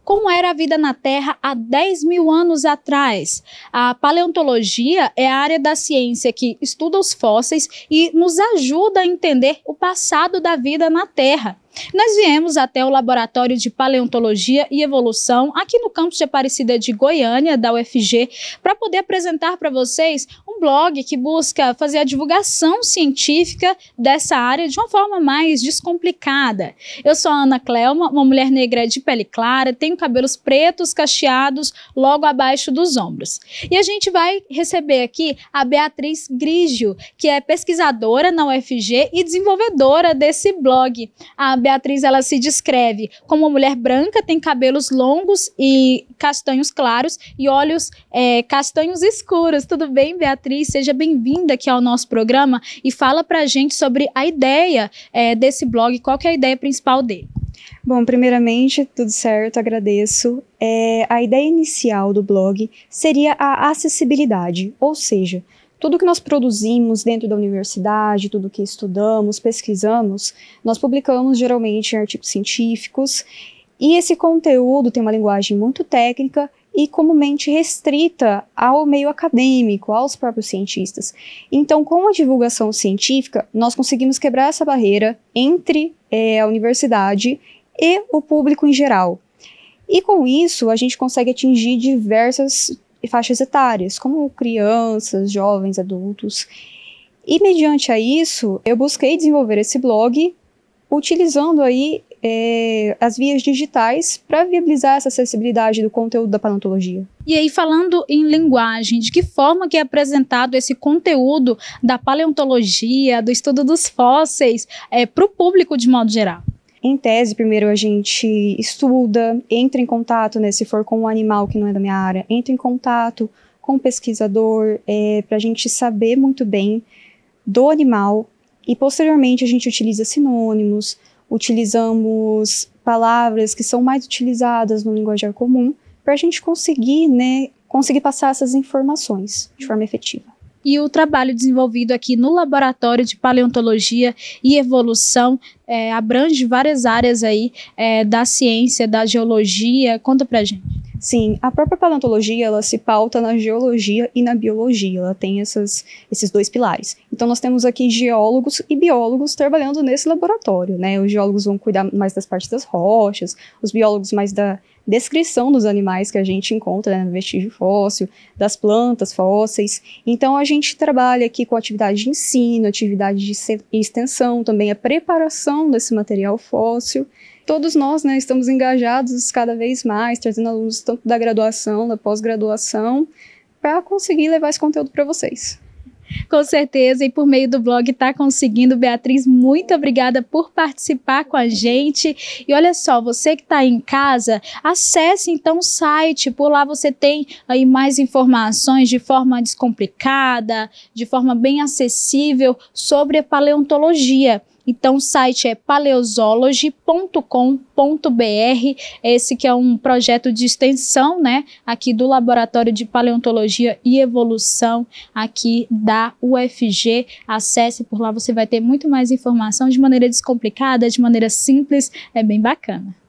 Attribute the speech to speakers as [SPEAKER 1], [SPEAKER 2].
[SPEAKER 1] como era a vida na Terra há 10 mil anos atrás. A paleontologia é a área da ciência que estuda os fósseis e nos ajuda a entender o passado da vida na Terra. Nós viemos até o Laboratório de Paleontologia e Evolução, aqui no campus de Aparecida de Goiânia, da UFG, para poder apresentar para vocês um blog que busca fazer a divulgação científica dessa área de uma forma mais descomplicada. Eu sou a Ana Clelma, uma mulher negra de pele clara, tenho cabelos pretos cacheados logo abaixo dos ombros. E a gente vai receber aqui a Beatriz Grigio, que é pesquisadora na UFG e desenvolvedora desse blog. A Beatriz, ela se descreve como uma mulher branca, tem cabelos longos e castanhos claros e olhos castanhos escuros. Tudo bem, Beatriz? Seja bem-vinda aqui ao nosso programa e fala pra gente sobre a ideia desse blog, qual que é a ideia principal dele.
[SPEAKER 2] Bom, primeiramente, tudo certo, agradeço. A ideia inicial do blog seria a acessibilidade, ou seja, tudo que nós produzimos dentro da universidade, tudo que estudamos, pesquisamos, nós publicamos geralmente em artigos científicos, e esse conteúdo tem uma linguagem muito técnica e comumente restrita ao meio acadêmico, aos próprios cientistas. Então, com a divulgação científica, nós conseguimos quebrar essa barreira entre a universidade e o público em geral. E com isso, a gente consegue atingir diversas faixas etárias, como crianças, jovens, adultos. E mediante a isso, eu busquei desenvolver esse blog utilizando aí as vias digitais para viabilizar essa acessibilidade do conteúdo da paleontologia.
[SPEAKER 1] E aí, falando em linguagem, de que forma que é apresentado esse conteúdo da paleontologia, do estudo dos fósseis, para o público de modo geral?
[SPEAKER 2] Em tese, primeiro a gente estuda, entra em contato, se for com um animal que não é da minha área, entra em contato com o pesquisador para a gente saber muito bem do animal e posteriormente a gente utiliza sinônimos, utilizamos palavras que são mais utilizadas no linguajar comum para a gente conseguir passar essas informações de forma efetiva.
[SPEAKER 1] E o trabalho desenvolvido aqui no Laboratório de Paleontologia e Evolução abrange várias áreas aí da ciência, da geologia. Conta pra gente.
[SPEAKER 2] Sim, a própria paleontologia, ela se pauta na geologia e na biologia, ela tem esses dois pilares. Então nós temos aqui geólogos e biólogos trabalhando nesse laboratório, Os geólogos vão cuidar mais das partes das rochas, os biólogos mais da descrição dos animais que a gente encontra no vestígio fóssil, das plantas fósseis. Então a gente trabalha aqui com atividade de ensino, atividade de extensão, também a preparação desse material fóssil. Todos nós estamos engajados cada vez mais, trazendo alunos tanto da graduação, da pós-graduação, para conseguir levar esse conteúdo para vocês.
[SPEAKER 1] Com certeza, e por meio do blog está conseguindo. Beatriz, muito obrigada por participar com a gente. E olha só, você que está aí em casa, acesse então o site, por lá você tem aí mais informações de forma descomplicada, de forma bem acessível sobre a paleontologia. Então o site é paleozoology.com.br, esse que é um projeto de extensão, aqui do Laboratório de Paleontologia e Evolução, aqui da UFG. Acesse, por lá você vai ter muito mais informação de maneira descomplicada, de maneira simples, é bem bacana.